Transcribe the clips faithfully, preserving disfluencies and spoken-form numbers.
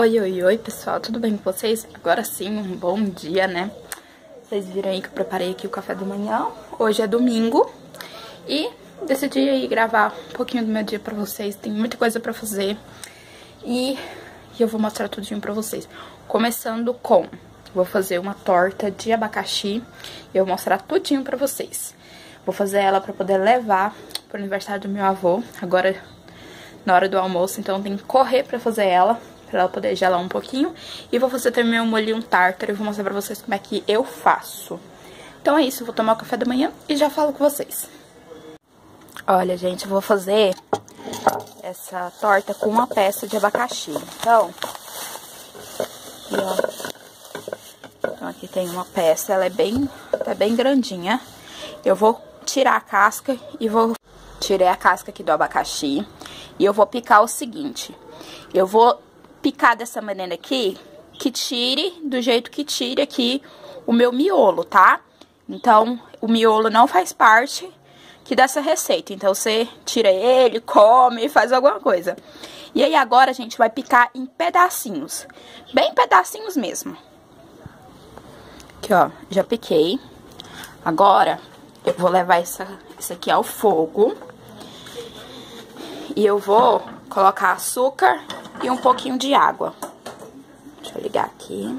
Oi, oi, oi, pessoal, tudo bem com vocês? Agora sim, um bom dia, né? Vocês viram aí que eu preparei aqui o café da manhã. Hoje é domingo e decidi aí gravar um pouquinho do meu dia pra vocês. Tem muita coisa pra fazer e eu vou mostrar tudinho pra vocês. Começando com, vou fazer uma torta de abacaxi e eu vou mostrar tudinho pra vocês. Vou fazer ela pra poder levar pro aniversário do meu avô, agora na hora do almoço, então tem que correr pra fazer ela. Pra ela poder gelar um pouquinho. E vou fazer também um molhinho tártaro. E vou mostrar pra vocês como é que eu faço. Então é isso, eu vou tomar o café da manhã e já falo com vocês. Olha, gente, eu vou fazer essa torta com uma peça de abacaxi. Então, aqui, ó. Então aqui tem uma peça, ela é bem, tá bem grandinha. Eu vou tirar a casca e vou... Tirei a casca aqui do abacaxi. E eu vou picar o seguinte. Eu vou... picar dessa maneira aqui, que tire do jeito que tire aqui o meu miolo, tá? Então, o miolo não faz parte aqui dessa receita. Então, você tira ele, come, faz alguma coisa. E aí, agora, a gente vai picar em pedacinhos. Bem pedacinhos mesmo. Aqui, ó, já piquei. Agora, eu vou levar essa, isso aqui ao fogo. E eu vou colocar açúcar e um pouquinho de água. Deixa eu ligar aqui.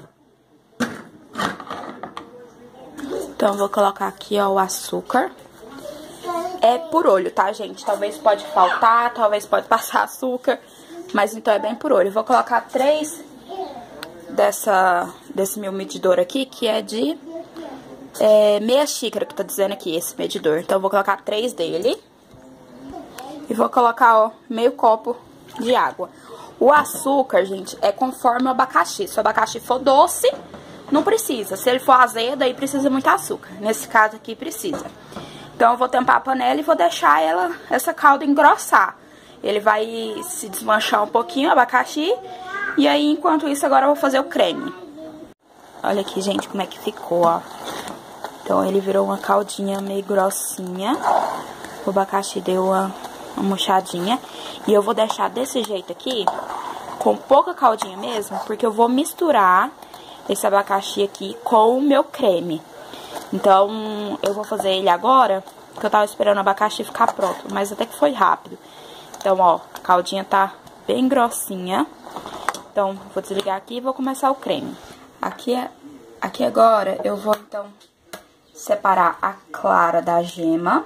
Então, eu vou colocar aqui, ó, o açúcar. É por olho, tá, gente? Talvez pode faltar, talvez pode passar açúcar, mas então é bem por olho. Eu vou colocar três dessa, desse meu medidor aqui, que é de é, meia xícara, que tá dizendo aqui, esse medidor. Então, eu vou colocar três dele. E vou colocar, ó, meio copo de água. O açúcar, gente, é conforme o abacaxi. Se o abacaxi for doce, não precisa. Se ele for azedo, aí precisa muito açúcar. Nesse caso aqui, precisa. Então, eu vou tampar a panela e vou deixar ela, essa calda engrossar. Ele vai se desmanchar um pouquinho, o abacaxi. E aí, enquanto isso, agora eu vou fazer o creme. Olha aqui, gente, como é que ficou, ó. Então, ele virou uma caldinha meio grossinha. O abacaxi deu uma... uma murchadinha. E eu vou deixar desse jeito aqui, com pouca caldinha mesmo, porque eu vou misturar esse abacaxi aqui com o meu creme. Então, eu vou fazer ele agora, porque eu tava esperando o abacaxi ficar pronto, mas até que foi rápido. Então, ó, a caldinha tá bem grossinha. Então, vou desligar aqui e vou começar o creme. Aqui, aqui agora, eu vou, então, separar a clara da gema.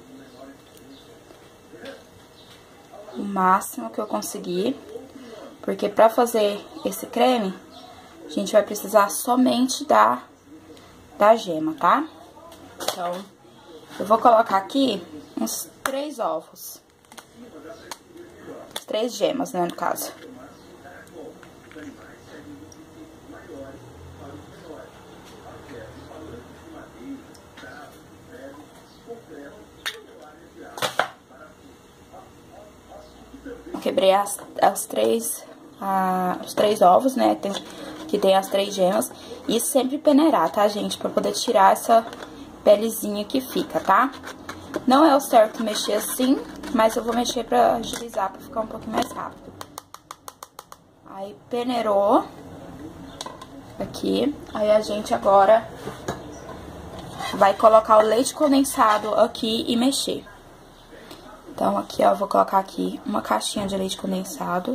O máximo que eu conseguir, porque pra fazer esse creme, a gente vai precisar somente da, da gema, tá? Então, eu vou colocar aqui uns três ovos. Três gemas, né, no caso. Quebrei as, as três, a, os três ovos, né, tem, que tem as três gemas. E sempre peneirar, tá, gente? Pra poder tirar essa pelezinha que fica, tá? Não é o certo mexer assim, mas eu vou mexer pra agilizar, pra ficar um pouquinho mais rápido. Aí, peneirou. Aqui. Aí, a gente agora vai colocar o leite condensado aqui e mexer. Então, aqui, ó, eu vou colocar aqui uma caixinha de leite condensado.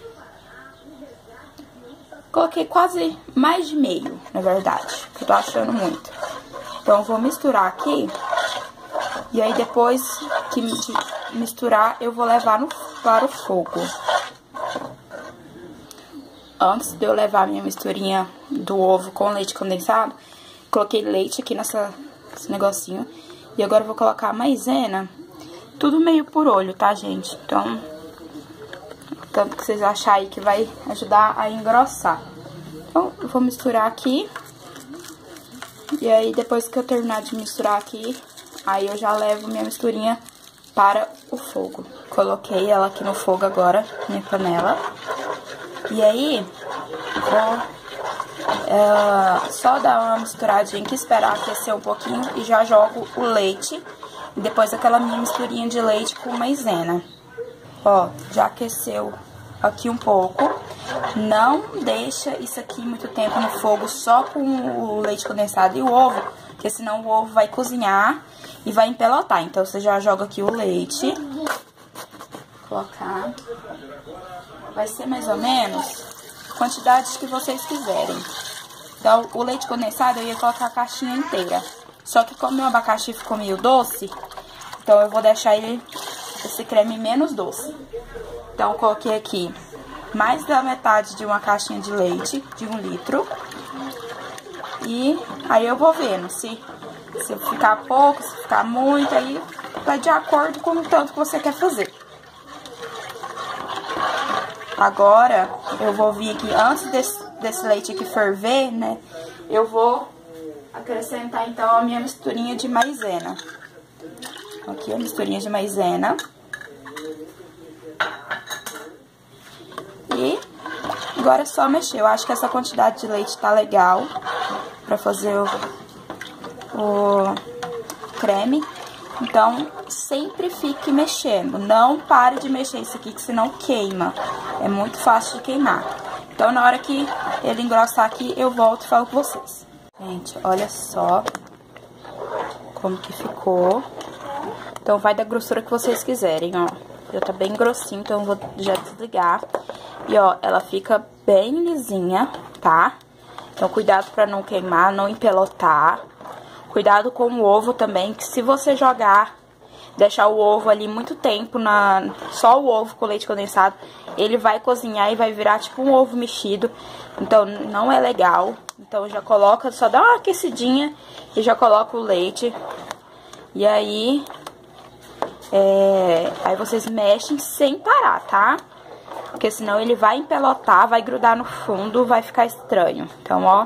Coloquei quase mais de meio, na verdade, que eu tô achando muito. Então, eu vou misturar aqui. E aí, depois que misturar, eu vou levar no, para o fogo. Antes de eu levar a minha misturinha do ovo com leite condensado, coloquei leite aqui nessa, nesse negocinho. E agora eu vou colocar a maisena. Tudo meio por olho, tá, gente? Então, tanto que vocês acharem aí que vai ajudar a engrossar. Então, eu vou misturar aqui. E aí, depois que eu terminar de misturar aqui, aí eu já levo minha misturinha para o fogo. Coloquei ela aqui no fogo agora, minha panela. E aí, vou é, só dar uma misturadinha aqui, esperar aquecer um pouquinho e já jogo o leite. E depois aquela minha misturinha de leite com maisena. Ó, já aqueceu aqui um pouco. Não deixa isso aqui muito tempo no fogo só com o leite condensado e o ovo, porque senão o ovo vai cozinhar e vai empelotar. Então, você já joga aqui o leite. Colocar. Vai ser mais ou menos a quantidade que vocês quiserem. Então, o leite condensado eu ia colocar a caixinha inteira. Só que como o abacaxi ficou meio doce, então eu vou deixar ele, esse creme menos doce. Então, eu coloquei aqui mais da metade de uma caixinha de leite, de um litro. E aí eu vou vendo se, se ficar pouco, se ficar muito, aí vai de acordo com o tanto que você quer fazer. Agora, eu vou vir aqui, antes desse, desse leite aqui ferver, né, eu vou acrescentar, então, a minha misturinha de maisena. Aqui a misturinha de maisena. E agora é só mexer. Eu acho que essa quantidade de leite tá legal pra fazer o, o creme. Então, sempre fique mexendo. Não pare de mexer isso aqui, que senão queima. É muito fácil de queimar. Então, na hora que ele engrossar aqui, eu volto e falo com vocês. Gente, olha só como que ficou. Então, vai da grossura que vocês quiserem, ó. Já tá bem grossinho, então eu vou já desligar. E, ó, ela fica bem lisinha, tá? Então, cuidado pra não queimar, não empelotar. Cuidado com o ovo também, que se você jogar, deixar o ovo ali muito tempo, na só o ovo com leite condensado, ele vai cozinhar e vai virar tipo um ovo mexido. Então, não é legal. Então, já coloca, só dá uma aquecidinha e já coloca o leite. E aí, é, aí vocês mexem sem parar, tá? Porque senão ele vai empelotar, vai grudar no fundo, vai ficar estranho. Então, ó.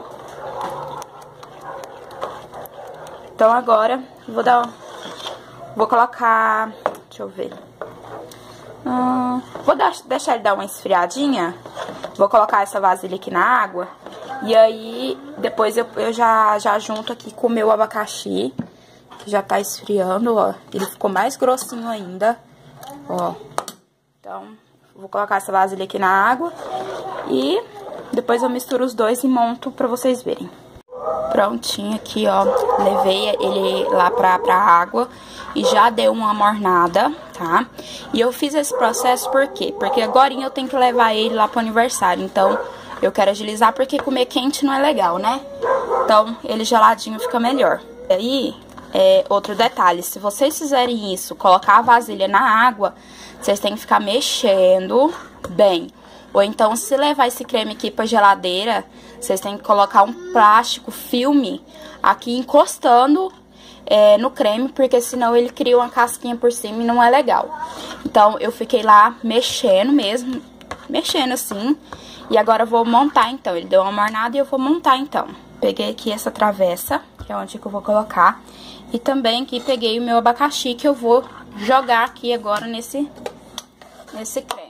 Então, agora, vou dar... Vou colocar... Deixa eu ver. Hum, vou dar, deixar ele dar uma esfriadinha. Vou colocar essa vasilha aqui na água. E aí, depois eu, eu já, já junto aqui com o meu abacaxi. Que já tá esfriando, ó. Ele ficou mais grossinho ainda. Ó. Então, vou colocar essa vasilha aqui na água. E depois eu misturo os dois e monto pra vocês verem. Prontinho aqui, ó. Levei ele lá pra, pra água e já deu uma mornada, tá? E eu fiz esse processo por quê? Porque agora eu tenho que levar ele lá pro aniversário. Então, eu quero agilizar porque comer quente não é legal, né? Então, ele geladinho fica melhor. E aí, é, outro detalhe. Se vocês fizerem isso, colocar a vasilha na água, vocês têm que ficar mexendo bem. Ou então, se levar esse creme aqui pra geladeira, vocês têm que colocar um plástico, filme, aqui encostando é, no creme, porque senão ele cria uma casquinha por cima e não é legal. Então, eu fiquei lá mexendo mesmo, mexendo assim. E agora eu vou montar, então. Ele deu uma mornada e eu vou montar, então. Peguei aqui essa travessa, que é onde que eu vou colocar. E também aqui peguei o meu abacaxi, que eu vou jogar aqui agora nesse, nesse creme.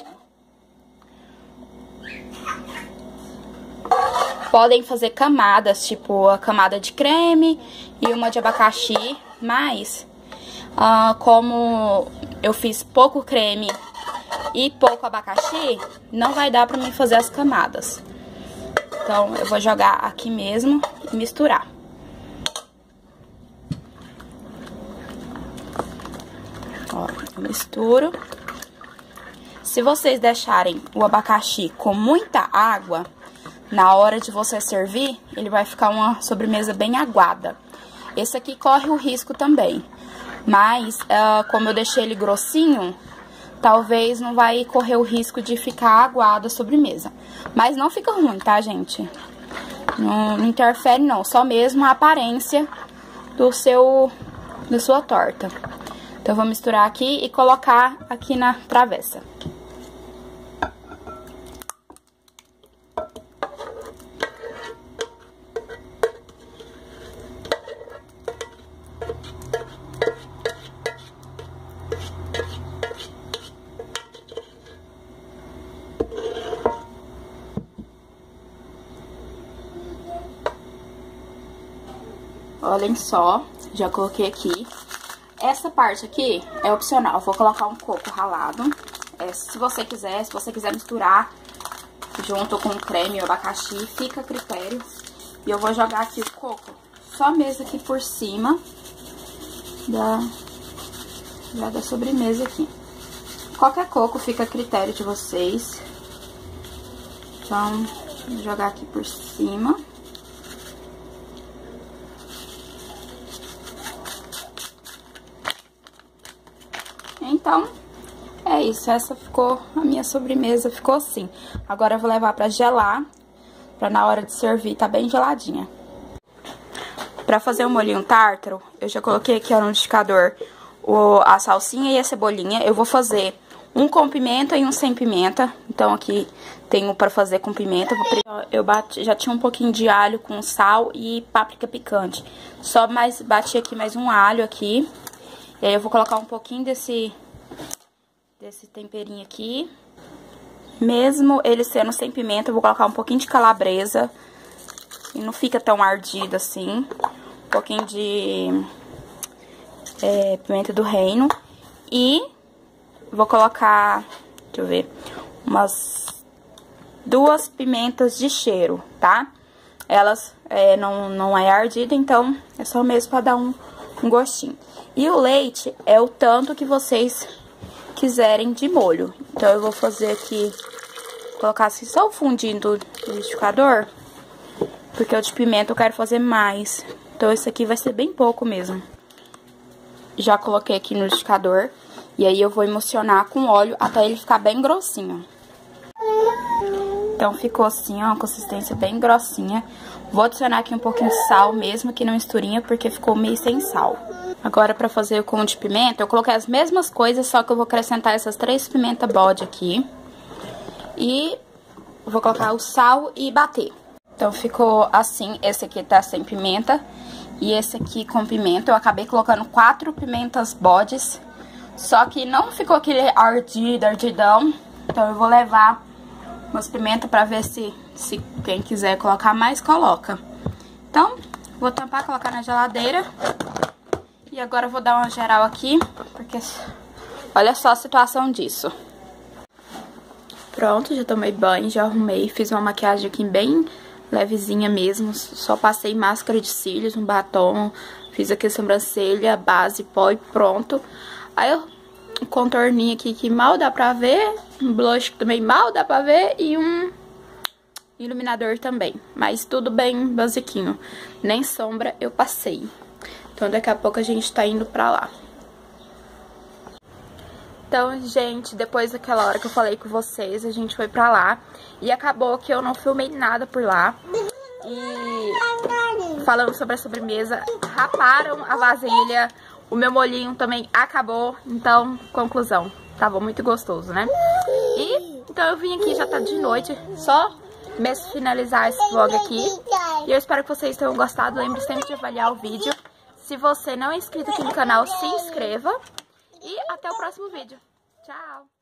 Podem fazer camadas, tipo a camada de creme e uma de abacaxi, mas uh, como eu fiz pouco creme e pouco abacaxi, não vai dar pra mim fazer as camadas. Então, eu vou jogar aqui mesmo e misturar. Ó, eu misturo. Se vocês deixarem o abacaxi com muita água, na hora de você servir, ele vai ficar uma sobremesa bem aguada. Esse aqui corre o risco também. Mas, uh, como eu deixei ele grossinho, talvez não vai correr o risco de ficar aguada a sobremesa. Mas não fica ruim, tá, gente? Não, não interfere, não. Só mesmo a aparência do seu, da sua torta. Então, eu vou misturar aqui e colocar aqui na travessa. Olhem só, já coloquei aqui. Essa parte aqui é opcional, vou colocar um coco ralado. É, é, se você quiser, se você quiser misturar junto com o creme e o abacaxi, fica a critério. E eu vou jogar aqui o coco, só mesmo aqui por cima da, já da sobremesa aqui. Qualquer coco fica a critério de vocês. Então, vou jogar aqui por cima. Então, é isso. Essa ficou, a minha sobremesa ficou assim. Agora eu vou levar pra gelar, pra na hora de servir tá bem geladinha. Pra fazer o molhinho tártaro, eu já coloquei aqui ó, no liquidificador o, a salsinha e a cebolinha. Eu vou fazer um com pimenta e um sem pimenta. Então aqui tenho pra fazer com pimenta. Eu bati, já tinha um pouquinho de alho com sal e páprica picante. Só mais, bati aqui mais um alho aqui. E aí eu vou colocar um pouquinho desse, desse temperinho aqui. Mesmo ele sendo sem pimenta, eu vou colocar um pouquinho de calabresa. E não fica tão ardido assim. Um pouquinho de é, pimenta do reino. E vou colocar, deixa eu ver, umas duas pimentas de cheiro, tá? Elas é, não, não é ardida, então é só mesmo pra dar um, um gostinho. E o leite é o tanto que vocês quiserem de molho. Então eu vou fazer aqui, colocar assim só o fundinho do liquidificador, porque o de pimenta eu quero fazer mais. Então esse aqui vai ser bem pouco mesmo. Já coloquei aqui no liquidificador. E aí eu vou emulsionar com óleo até ele ficar bem grossinho. Então ficou assim, ó, uma consistência bem grossinha. Vou adicionar aqui um pouquinho de sal mesmo, aqui na misturinha, porque ficou meio sem sal. Agora pra fazer com o de pimenta, eu coloquei as mesmas coisas, só que eu vou acrescentar essas três pimenta bode aqui. E vou colocar o sal e bater. Então ficou assim, esse aqui tá sem pimenta e esse aqui com pimenta. Eu acabei colocando quatro pimentas bodes. Só que não ficou aquele ardido, ardidão. Então eu vou levar umas pimentas pra ver se, se quem quiser colocar mais, coloca. Então, vou tampar, colocar na geladeira. E agora eu vou dar uma geral aqui, porque olha só a situação disso. Pronto, já tomei banho, já arrumei, fiz uma maquiagem aqui bem levezinha mesmo. Só passei máscara de cílios, um batom, fiz aqui a sobrancelha, base, pó e pronto. Aí eu, um contorninho aqui que mal dá pra ver, um blush que também mal dá pra ver e um iluminador também. Mas tudo bem basiquinho, nem sombra eu passei. Então daqui a pouco a gente tá indo pra lá. Então, gente, depois daquela hora que eu falei com vocês, a gente foi pra lá. E acabou que eu não filmei nada por lá. E falando sobre a sobremesa, raparam a vasilha. O meu molhinho também acabou. Então, conclusão, tava muito gostoso, né? E então eu vim aqui, já tá de noite. Só mesmo finalizar esse vlog aqui. E eu espero que vocês tenham gostado. Lembre sempre de avaliar o vídeo. Se você não é inscrito aqui no canal, se inscreva. E até o próximo vídeo. Tchau!